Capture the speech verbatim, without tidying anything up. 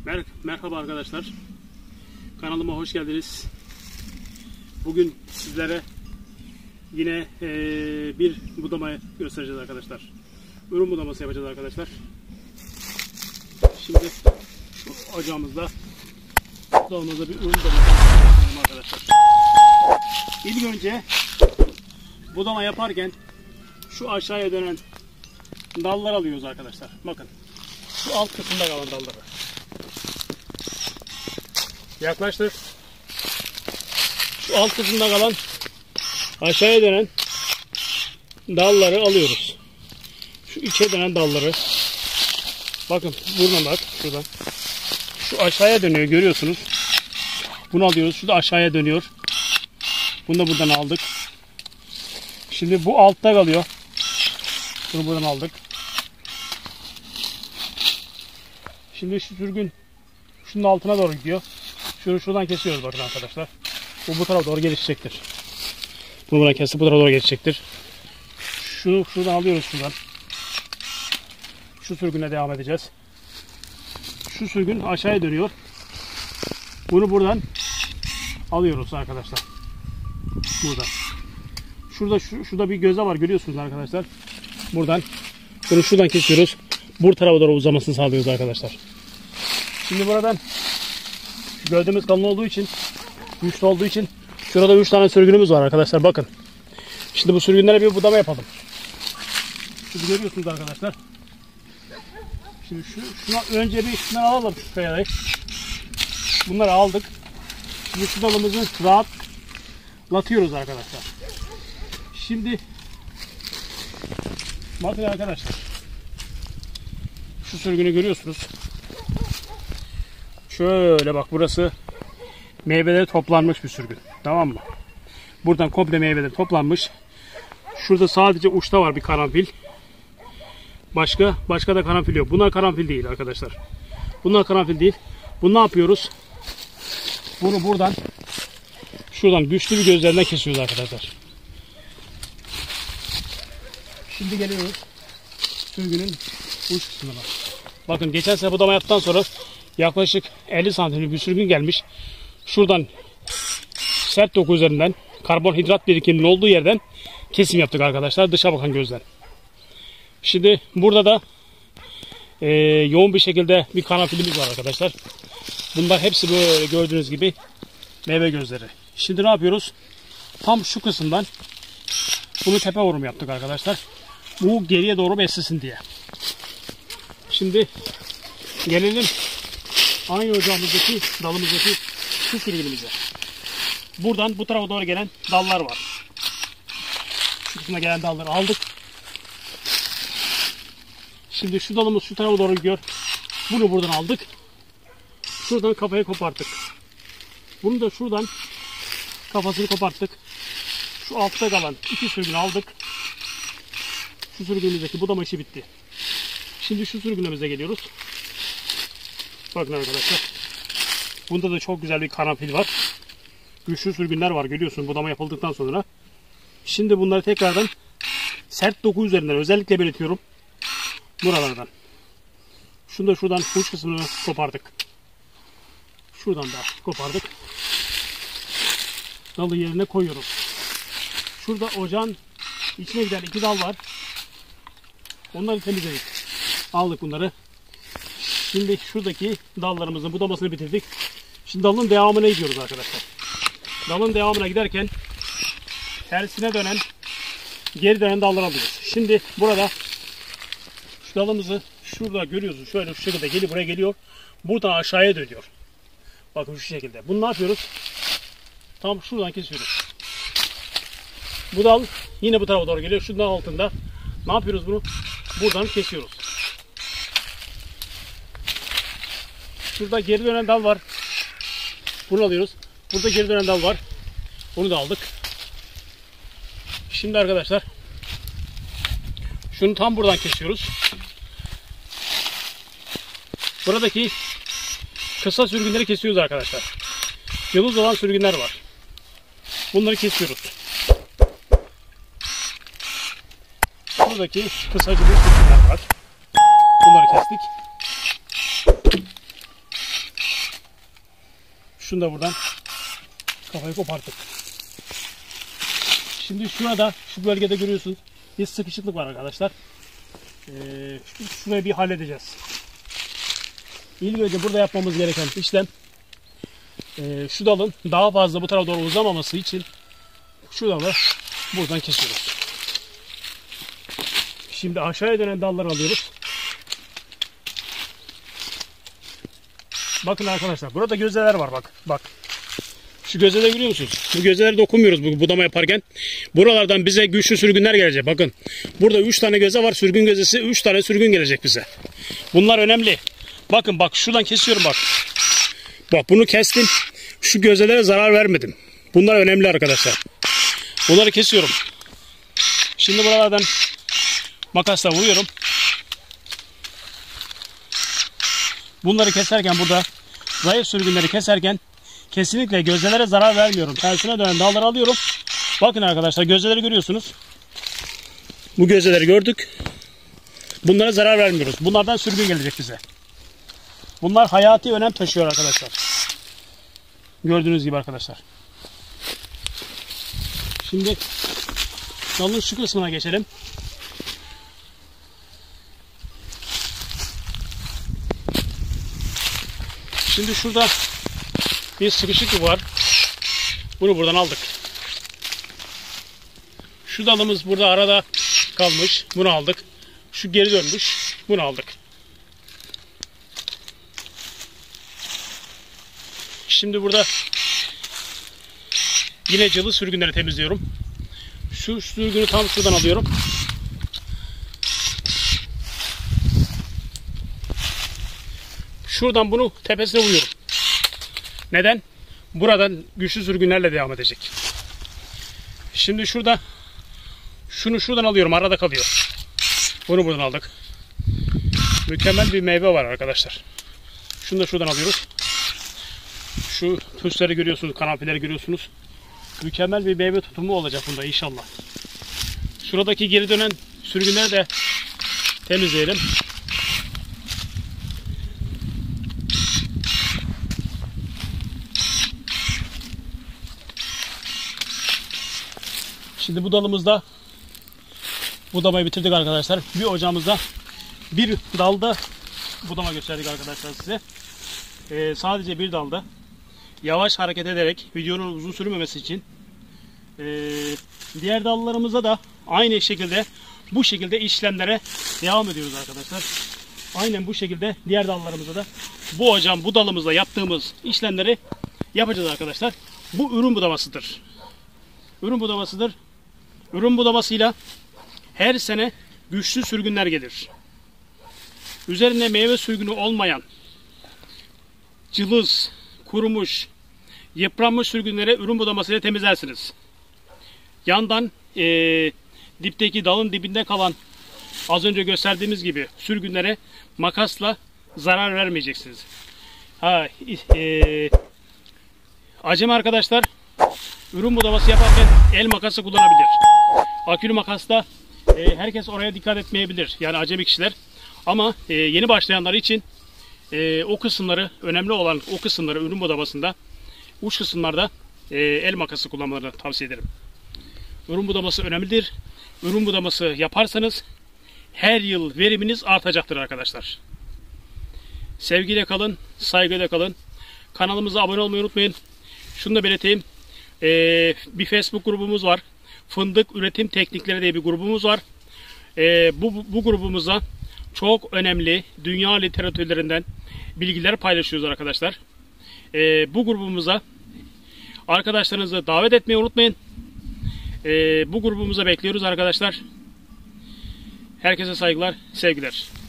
Mer Merhaba arkadaşlar, kanalıma hoş geldiniz. Bugün sizlere yine ee, bir budamayı göstereceğiz arkadaşlar. Ürün budaması yapacağız arkadaşlar. Şimdi şu ocağımızda dolmada bir ürün budaması yapalım arkadaşlar. İlk önce budama yaparken şu aşağıya dönen dallar alıyoruz arkadaşlar. Bakın şu alt kısımda kalan dalları. Yaklaştır. Şu alt kısımda kalan aşağıya dönen dalları alıyoruz. Şu içe dönen dalları. Bakın buradan bak şuradan. Şu aşağıya dönüyor, görüyorsunuz. Bunu alıyoruz. Şu da aşağıya dönüyor. Bunu da buradan aldık. Şimdi bu altta kalıyor. Bunu buradan aldık. Şimdi şu sürgün şunun altına doğru gidiyor. Şunu şuradan kesiyoruz bakın arkadaşlar. Bu bu tarafa doğru gelişecektir. Bunu buradan kesip bu tarafa doğru geçecektir. Şunu şuradan alıyoruz şuradan. Şu sürgüne devam edeceğiz. Şu sürgün aşağıya dönüyor. Bunu buradan alıyoruz arkadaşlar. Burada. Şurada şu, şurada bir göze var, görüyorsunuz arkadaşlar. Buradan bunu şuradan kesiyoruz. Bu tarafa doğru uzamasını sağlıyoruz arkadaşlar. Şimdi buradan gövdemiz kalın olduğu için, güçlü olduğu için şurada üç tane sürgünümüz var arkadaşlar, bakın. Şimdi bu sürgünlere bir budama yapalım. Şimdi görüyorsunuz arkadaşlar. Şimdi şu, şuna önce bir şunları alalım, şu kayayı. Bunları aldık. Şimdi şu dalımızı rahatlatıyoruz arkadaşlar. Şimdi bakın arkadaşlar. Şu sürgünü görüyorsunuz. Şöyle bak, burası meyveleri toplanmış bir sürgün. Tamam mı? Buradan komple meyveleri toplanmış. Şurada sadece uçta var bir karanfil. Başka başka da karanfil yok. Bunlar karanfil değil arkadaşlar. Bunlar karanfil değil. Bunu ne yapıyoruz? Bunu buradan şuradan güçlü bir gözlerinden kesiyoruz arkadaşlar. Şimdi geliyoruz sürgünün uç kısmına. Bakın geçen sene budama yaptıktan sonra yaklaşık elli santimlik bir sürgün gelmiş. Şuradan sert doku üzerinden karbonhidrat birikiminin olduğu yerden kesim yaptık arkadaşlar, dışa bakan gözden. Şimdi burada da e, yoğun bir şekilde bir karanfilimiz var arkadaşlar. Bunlar hepsi böyle gördüğünüz gibi meyve gözleri. Şimdi ne yapıyoruz? Tam şu kısımdan bunu tepe vurum yaptık arkadaşlar. Bu geriye doğru beslesin diye. Şimdi gelelim aynı ocağımızdaki dalımızdaki şu sürgünümüze. Buradan bu tarafa doğru gelen dallar var. Şu kısmına gelen dalları aldık. Şimdi şu dalımız şu tarafa doğru gidiyor. Bunu buradan aldık. Şuradan kafayı koparttık. Bunu da şuradan kafasını koparttık. Şu altta kalan iki sürgünü aldık. Şu sürgünümüzdeki budama işi bitti. Şimdi şu sürgünümüze geliyoruz. Bakın arkadaşlar. Bunda da çok güzel bir karanfil var. Güçlü sürgünler var, görüyorsun budama yapıldıktan sonra. Şimdi bunları tekrardan sert doku üzerinden özellikle belirtiyorum. Buralardan. Şunu da şuradan uç kısmını kopardık. Şuradan da kopardık. Dalı yerine koyuyoruz. Şurada ocağın içine giden iki dal var. Onları temizledik. Aldık bunları. Şimdi şuradaki dallarımızın budamasını bitirdik. Şimdi dalın devamına gidiyoruz arkadaşlar. Dalın devamına giderken tersine dönen, geri dönen dallar alıyoruz. Şimdi burada şu dalımızı şurada görüyorsunuz. Şöyle şu şekilde geliyor, buraya geliyor. Buradan aşağıya dönüyor. Bakın şu şekilde. Bunu ne yapıyoruz? Tam şuradan kesiyoruz. Bu dal yine bu tarafa doğru geliyor. Şundan altında. Ne yapıyoruz bunu? Buradan kesiyoruz. Şurada geri dönen dal var. Bunu alıyoruz. Burada geri dönen dal var. Onu da aldık. Şimdi arkadaşlar şunu tam buradan kesiyoruz. Buradaki kısa sürgünleri kesiyoruz arkadaşlar. Yıldız olan sürgünler var. Bunları kesiyoruz. Buradaki kısacık sürgünler var. Bunları kestik. Şunu da buradan kafayı koparttık. Şimdi şurada, şu bölgede görüyorsunuz bir sıkışıklık var arkadaşlar. Ee, şurayı bir halledeceğiz. İlk önce burada yapmamız gereken işlem e, şu dalın daha fazla bu tarafa doğru uzamaması için şu dalı buradan kesiyoruz. Şimdi aşağıya dönen dalları alıyoruz. Bakın arkadaşlar, burada gözeler var, bak. Bak. Şu gözeleri görüyor musunuz? Bu gözeleri dokunmuyoruz bu budama yaparken. Buralardan bize güçlü sürgünler gelecek. Bakın. Burada üç tane göze var. Sürgün gözesi. üç tane sürgün gelecek bize. Bunlar önemli. Bakın bak, şuradan kesiyorum bak. Bak, bunu kestim. Şu gözelere zarar vermedim. Bunlar önemli arkadaşlar. Bunları kesiyorum. Şimdi buralardan makasla vuruyorum. Bunları keserken burada zayıf sürgünleri keserken kesinlikle gözelere zarar vermiyorum. Tersine dönen dalları alıyorum. Bakın arkadaşlar, gözeleri görüyorsunuz. Bu gözeleri gördük. Bunlara zarar vermiyoruz. Bunlardan sürgün gelecek bize. Bunlar hayati önem taşıyor arkadaşlar. Gördüğünüz gibi arkadaşlar. Şimdi dalın şu kısmına geçelim. Şimdi şurada bir sıkışıklık var. Bunu buradan aldık. Şu dalımız burada arada kalmış. Bunu aldık. Şu geri dönmüş. Bunu aldık. Şimdi burada yine cılız sürgünleri temizliyorum. Şu sürgünü tam şuradan alıyorum. Şuradan bunu tepesine vuruyorum. Neden? Buradan güçlü sürgünlerle devam edecek. Şimdi şurada şunu şuradan alıyorum. Arada kalıyor. Bunu buradan aldık. Mükemmel bir meyve var arkadaşlar. Şunu da şuradan alıyoruz. Şu tüsleri görüyorsunuz. Karanfilleri görüyorsunuz. Mükemmel bir meyve tutumu olacak bunda inşallah. Şuradaki geri dönen sürgünleri de temizleyelim. Şimdi bu dalımızda budamayı bitirdik arkadaşlar. Bir ocağımızda bir dalda budama gösterdik arkadaşlar size. Ee, sadece bir dalda yavaş hareket ederek videonun uzun sürmemesi için ee, diğer dallarımızda da aynı şekilde bu şekilde işlemlere devam ediyoruz arkadaşlar. Aynen bu şekilde diğer dallarımızda da bu ocağın bu dalımızda yaptığımız işlemleri yapacağız arkadaşlar. Bu ürün budamasıdır. Ürün budamasıdır. Ürün budamasıyla her sene güçlü sürgünler gelir. Üzerinde meyve sürgünü olmayan, cılız, kurumuş, yıpranmış sürgünleri ürün budamasıyla temizlersiniz. Yandan e, dipteki dalın dibinde kalan az önce gösterdiğimiz gibi sürgünlere makasla zarar vermeyeceksiniz. Ha, e, acemi arkadaşlar ürün budaması yaparken el makası kullanabilir. Akülü makasla e, herkes oraya dikkat etmeyebilir. Yani acemi kişiler. Ama e, yeni başlayanlar için e, o kısımları, önemli olan o kısımları ürün budamasında, uç kısımlarda e, el makası kullanmalarını tavsiye ederim. Ürün budaması önemlidir. Ürün budaması yaparsanız her yıl veriminiz artacaktır arkadaşlar. Sevgiyle kalın, saygıyla kalın. Kanalımıza abone olmayı unutmayın. Şunu da belirteyim. Ee, bir Facebook grubumuz var. Fındık Üretim Teknikleri diye bir grubumuz var. Ee, bu, bu, bu grubumuzda çok önemli dünya literatürlerinden bilgiler paylaşıyoruz arkadaşlar. Ee, bu grubumuza arkadaşlarınızı davet etmeyi unutmayın. Ee, bu grubumuza bekliyoruz arkadaşlar. Herkese saygılar, sevgiler.